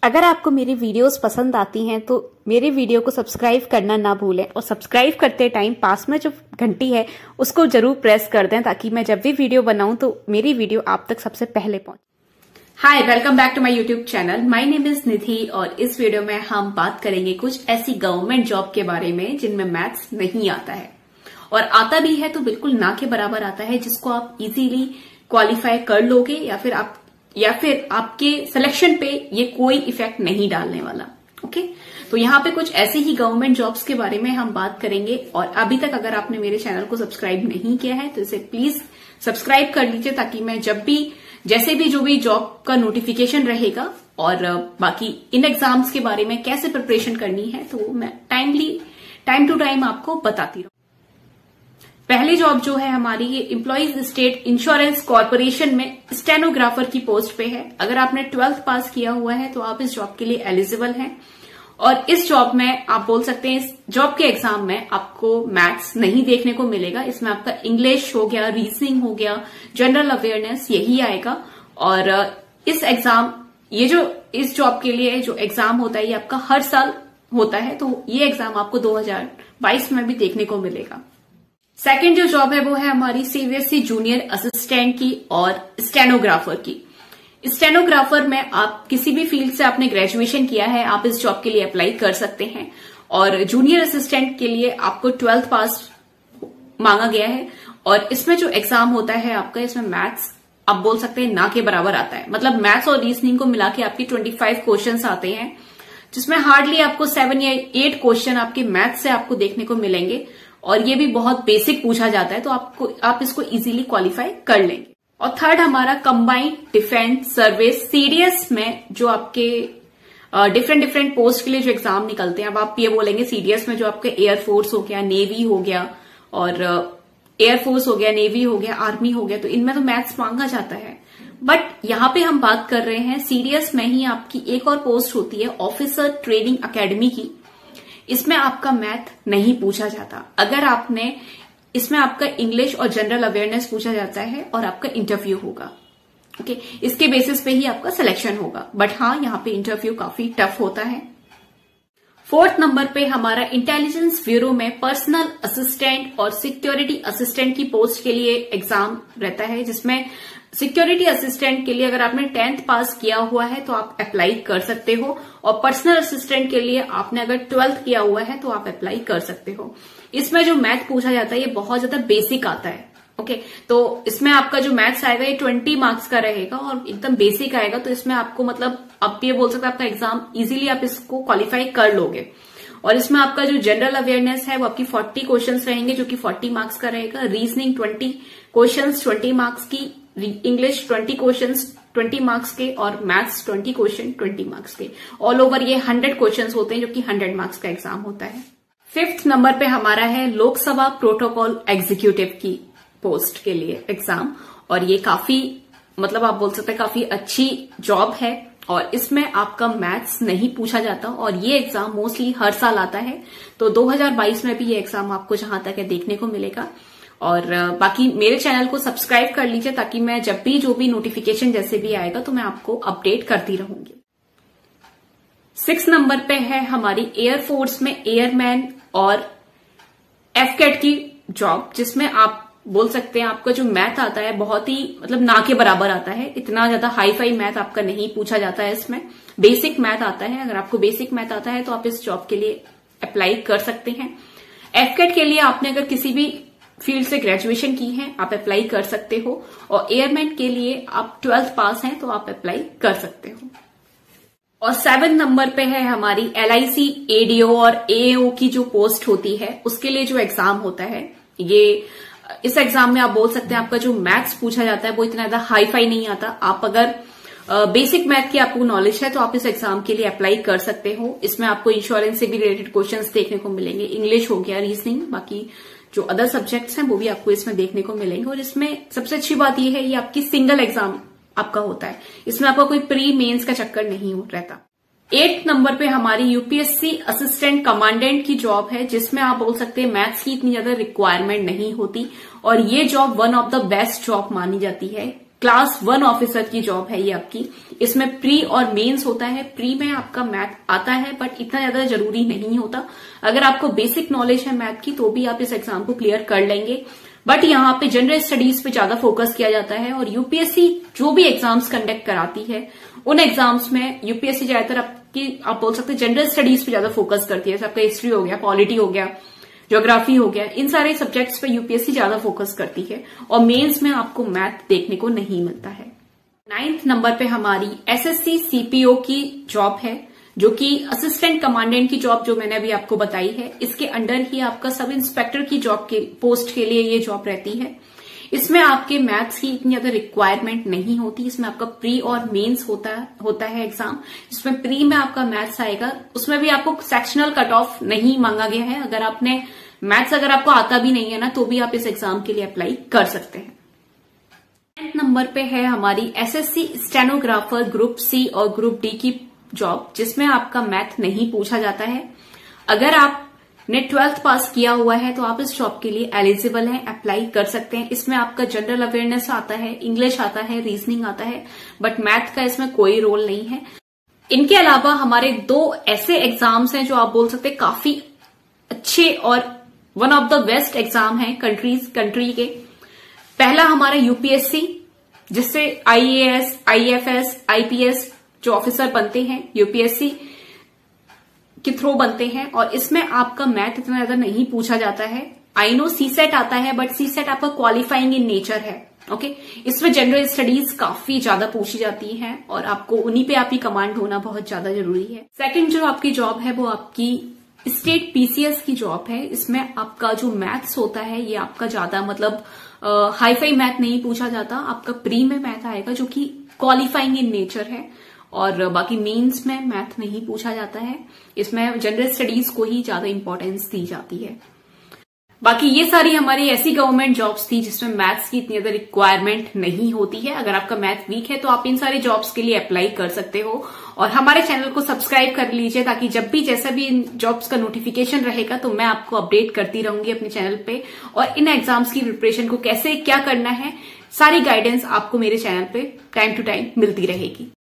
अगर आपको मेरी वीडियोस पसंद आती हैं तो मेरे वीडियो को सब्सक्राइब करना ना भूलें और सब्सक्राइब करते टाइम पास में जो घंटी है उसको जरूर प्रेस कर दें ताकि मैं जब भी वीडियो बनाऊं तो मेरी वीडियो आप तक सबसे पहले पहुंचे। Hi, welcome back to my YouTube channel. My name is Nidhi और इस वीडियो में हम बात करेंगे कुछ ऐसी गवर्नमेंट जॉब के बारे में जिनमें मैथ्स नहीं आता है और आता भी है तो बिल्कुल ना के बराबर आता है, जिसको आप इजीली क्वालिफाई कर लोगे या फिर आपके सिलेक्शन पे ये कोई इफेक्ट नहीं डालने वाला। ओके, तो यहाँ पे कुछ ऐसे ही गवर्नमेंट जॉब्स के बारे में हम बात करेंगे और अभी तक अगर आपने मेरे चैनल को सब्सक्राइब नहीं किया है तो इसे प्लीज सब्सक्राइब कर लीजिए ताकि मैं जब भी जैसे भी जो भी जॉब का नोटिफिकेशन रहेगा और बाकी इन एग्जाम्स के बारे में कैसे प्रिपरेशन करनी है तो मैं टाइम टू टाइम आपको बताती रहूं। पहली जॉब जो है हमारी ये एम्प्लॉइज स्टेट इंश्योरेंस कॉर्पोरेशन में स्टेनोग्राफर की पोस्ट पे है। अगर आपने 12th पास किया हुआ है तो आप इस जॉब के लिए एलिजिबल हैं और इस जॉब में आप बोल सकते हैं इस जॉब के एग्जाम में आपको मैथ्स नहीं देखने को मिलेगा। इसमें आपका इंग्लिश हो गया, रीजनिंग हो गया, जनरल अवेयरनेस यही आएगा। और इस जॉब के लिए जो एग्जाम होता है ये आपका हर साल होता है, तो ये एग्जाम आपको 2022 में भी देखने को मिलेगा। सेकेंड जो जॉब है वो है हमारी सीबीएसई जूनियर असिस्टेंट की और स्टेनोग्राफर की। स्टेनोग्राफर में आप किसी भी फील्ड से आपने ग्रेजुएशन किया है आप इस जॉब के लिए अप्लाई कर सकते हैं और जूनियर असिस्टेंट के लिए आपको 12th पास मांगा गया है और इसमें जो एग्जाम होता है आपका, इसमें मैथ्स आप बोल सकते हैं ना के बराबर आता है। मतलब मैथ्स और रीजनिंग को मिला के आपकी 25 क्वेश्चंस आते हैं, जिसमें हार्डली आपको 7 या 8 क्वेश्चन आपके मैथ्स से आपको देखने को मिलेंगे और ये भी बहुत बेसिक पूछा जाता है, तो आप इसको इजीली क्वालिफाई कर लेंगे। और थर्ड हमारा कंबाइंड डिफेंस सर्विस सीडीएस में जो आपके डिफरेंट पोस्ट के लिए जो एग्जाम निकलते हैं। अब आप ये बोलेंगे सीडीएस में जो आपके एयरफोर्स हो गया, नेवी हो गया और एयरफोर्स हो गया, नेवी हो गया, आर्मी हो गया, तो इनमें तो मैथ्स मांगा जाता है। बट यहाँ पे हम बात कर रहे हैं सीडीएस में ही आपकी एक और पोस्ट होती है ऑफिसर ट्रेनिंग अकेडमी की। इसमें आपका मैथ नहीं पूछा जाता। अगर आपने इसमें आपका इंग्लिश और जनरल अवेयरनेस पूछा जाता है और आपका इंटरव्यू होगा। ओके, इसके बेसिस पे ही आपका सिलेक्शन होगा। बट हाँ, यहाँ पे इंटरव्यू काफी टफ होता है। फोर्थ नंबर पे हमारा इंटेलिजेंस ब्यूरो में पर्सनल असिस्टेंट और सिक्योरिटी असिस्टेंट की पोस्ट के लिए एग्जाम रहता है, जिसमें सिक्योरिटी असिस्टेंट के लिए अगर आपने 10th पास किया हुआ है तो आप अप्लाई कर सकते हो और पर्सनल असिस्टेंट के लिए आपने अगर 12th किया हुआ है तो आप अप्लाई कर सकते हो। इसमें जो मैथ पूछा जाता है ये बहुत ज्यादा बेसिक आता है। ओके, तो इसमें आपका जो मैथ्स आएगा ये 20 मार्क्स का रहेगा और एकदम बेसिक आएगा, तो इसमें आपको मतलब आप ये बोल सकते हैं आपका एग्जाम इजीली आप इसको क्वालिफाई कर लोगे। और इसमें आपका जो जनरल अवेयरनेस है वो आपकी 40 क्वेश्चंस रहेंगे जो कि 40 मार्क्स का रहेगा। रीजनिंग 20 क्वेश्चंस 20 मार्क्स की, इंग्लिश 20 क्वेश्चंस 20 मार्क्स के और मैथ्स 20 क्वेश्चन 20 मार्क्स के। ऑल ओवर ये 100 क्वेश्चंस होते हैं जो कि 100 मार्क्स का एग्जाम होता है। 5th नंबर पे हमारा है लोकसभा प्रोटोकॉल एग्जीक्यूटिव की पोस्ट के लिए एग्जाम और ये काफी मतलब आप बोल सकते हैं काफी अच्छी जॉब है और इसमें आपका मैथ्स नहीं पूछा जाता और ये एग्जाम मोस्टली हर साल आता है, तो 2022 में भी ये एग्जाम आपको जहां तक है देखने को मिलेगा। और बाकी मेरे चैनल को सब्सक्राइब कर लीजिए ताकि मैं जब भी जो भी नोटिफिकेशन जैसे भी आएगा तो मैं आपको अपडेट करती रहूंगी। 6 नंबर पे है हमारी एयरफोर्स में एयरमैन और एफकेट की जॉब, जिसमें आप बोल सकते हैं आपका जो मैथ आता है बहुत ही मतलब ना के बराबर आता है। इतना ज्यादा हाई फाई मैथ आपका नहीं पूछा जाता है, इसमें बेसिक मैथ आता है। अगर आपको बेसिक मैथ आता है तो आप इस जॉब के लिए अप्लाई कर सकते हैं। एफकेट के लिए आपने अगर किसी भी फील्ड से ग्रेजुएशन की है आप अप्लाई कर सकते हो और एयरमैन के लिए आप 12th पास हैं तो आप अप्लाई कर सकते हो। और 7 नंबर पे है हमारी LIC ADO और AAO की जो पोस्ट होती है उसके लिए जो एग्जाम होता है। ये इस एग्जाम में आप बोल सकते हैं आपका जो मैथ्स पूछा जाता है वो इतना ज्यादा हाई फाई नहीं आता। आप अगर बेसिक मैथ की आपको नॉलेज है तो आप इस एग्जाम के लिए अप्लाई कर सकते हो। इसमें आपको इंश्योरेंस से भी रिलेटेड क्वेश्चंस देखने को मिलेंगे, इंग्लिश हो गया, रीजनिंग, बाकी जो अदर सब्जेक्ट्स हैं वो भी आपको इसमें देखने को मिलेंगे। और इसमें सबसे अच्छी बात यह है ये आपकी सिंगल एग्जाम आपका होता है, इसमें आपका कोई प्री मेंस का चक्कर नहीं रहता। 8 नंबर पे हमारी यूपीएससी असिस्टेंट कमांडेंट की जॉब है, जिसमें आप बोल सकते हैं मैथ्स की इतनी ज्यादा रिक्वायरमेंट नहीं होती और ये job one of the best job मानी जाती है क्लास 1 ऑफिसर की जॉब है ये आपकी। इसमें प्री और मेंस होता है। प्री में आपका मैथ आता है बट इतना ज्यादा जरूरी नहीं होता। अगर आपको बेसिक नॉलेज है मैथ की तो भी आप इस एग्जाम को क्लियर कर लेंगे। बट यहाँ पे जनरल स्टडीज पे ज्यादा फोकस किया जाता है और यूपीएससी जो भी एग्जाम्स कंडक्ट कराती है उन एग्जाम्स में यूपीएससी ज्यादातर आप बोल सकते हैं जनरल स्टडीज पे ज्यादा फोकस करती है। जैसे आपका हिस्ट्री हो गया, पॉलिटी हो गया, ज्योग्राफी हो गया, इन सारे सब्जेक्ट्स पे यूपीएससी ज्यादा फोकस करती है और मेंस में आपको मैथ देखने को नहीं मिलता है। 9th नंबर पे हमारी एसएससी सीपीओ की जॉब है जो कि असिस्टेंट कमांडेंट की जॉब जो मैंने अभी आपको बताई है। इसके अंडर ही आपका सब इंस्पेक्टर की जॉब के पोस्ट के लिए ये जॉब रहती है। इसमें आपके मैथ्स की इतनी ज्यादा रिक्वायरमेंट नहीं होती। इसमें आपका प्री और मेंस होता है एग्जाम। इसमें प्री में आपका मैथ्स आएगा, उसमें भी आपको सेक्शनल कट ऑफ नहीं मांगा गया है। अगर आपने मैथ्स अगर आपको आता भी नहीं है ना तो भी आप इस एग्जाम के लिए अप्लाई कर सकते हैं। 10th नंबर पे है हमारी एसएससी स्टेनोग्राफर ग्रुप सी और ग्रुप डी की जॉब, जिसमें आपका मैथ नहीं पूछा जाता है। अगर आपने 12th पास किया हुआ है तो आप इस जॉब के लिए एलिजिबल हैं, अप्लाई कर सकते हैं। इसमें आपका जनरल अवेयरनेस आता है, इंग्लिश आता है, रीजनिंग आता है, बट मैथ का इसमें कोई रोल नहीं है। इनके अलावा हमारे 2 ऐसे एग्जाम्स हैं जो आप बोल सकते हैं काफी अच्छे और one of the best exam है कंट्री के। पहला हमारा यूपीएससी, जिससे आईएएस, आईएफएस, आईपीएस जो ऑफिसर बनते हैं यूपीएससी के थ्रू बनते हैं और इसमें आपका मैथ इतना ज्यादा नहीं पूछा जाता है। आई नो सीसेट आता है बट सीसेट आपका क्वालिफाइंग इन नेचर है। ओके, इसमें जनरल स्टडीज काफी ज्यादा पूछी जाती हैं और आपको उन्हीं पे आपकी कमांड होना बहुत ज्यादा जरूरी है। सेकंड जो आपकी जॉब है वो आपकी स्टेट पीसीएस की जॉब है। इसमें आपका जो मैथ्स होता है ये आपका ज्यादा मतलब हाईफाई मैथ नहीं पूछा जाता। आपका प्री में मैथ आएगा जो कि क्वालिफाइंग इन नेचर है और बाकी मेंस में मैथ नहीं पूछा जाता है। इसमें जनरल स्टडीज को ही ज्यादा इंपॉर्टेंस दी जाती है। बाकी ये सारी हमारी ऐसी गवर्नमेंट जॉब्स थी जिसमें मैथ्स की इतनी ज्यादा रिक्वायरमेंट नहीं होती है। अगर आपका मैथ वीक है तो आप इन सारी जॉब्स के लिए अप्लाई कर सकते हो और हमारे चैनल को सब्सक्राइब कर लीजिए ताकि जब भी जैसा भी इन जॉब्स का नोटिफिकेशन रहेगा तो मैं आपको अपडेट करती रहूंगी अपने चैनल पे। और इन एग्जाम्स की प्रिपरेशन को कैसे क्या करना है सारी गाइडेंस आपको मेरे चैनल पे टाइम टू टाइम मिलती रहेगी।